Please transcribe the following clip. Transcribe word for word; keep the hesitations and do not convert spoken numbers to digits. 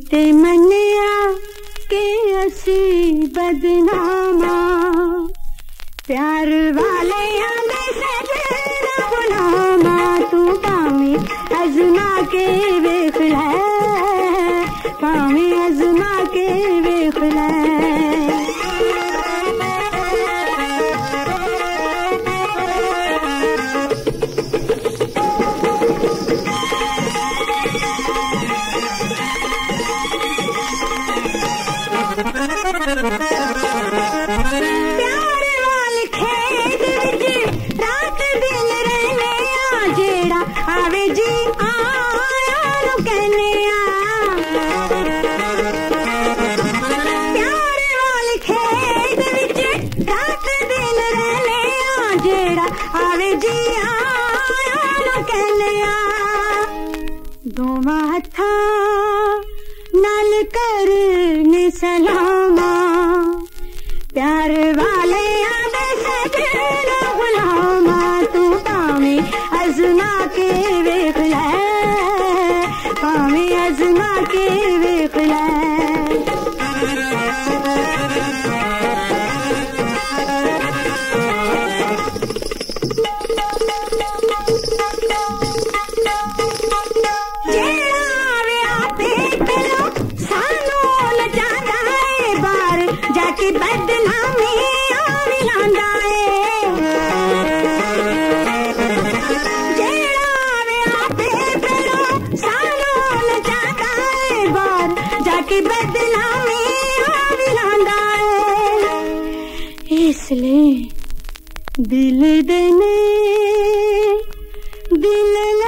ते मन्निया के असी बदनामा प्यार वाले आंदे सजना गुलामा तू पावी अज़मा के वेख लै पावी अज़मा के वेख लै प्यार वाले खेत विच रात दिन रहने आ जेड़ा आवे जी आया नु कहने आ प्यार वाले खेत विच रात दिन रहने आ जेड़ा आवे जी आया नु कहने आ दोवां हत्थां नाल करने सलामा प्यार वाले आंदे सजना गुलामा तू पावे अज़मा के वेख लै पावे अज़मा के वेख लै बदनामी आवी लांदा है जेड़ा वे आपे फिरो सानू लजादा है बार जाके बदनामी आवी लांदा है इसलिए दिल देने दिल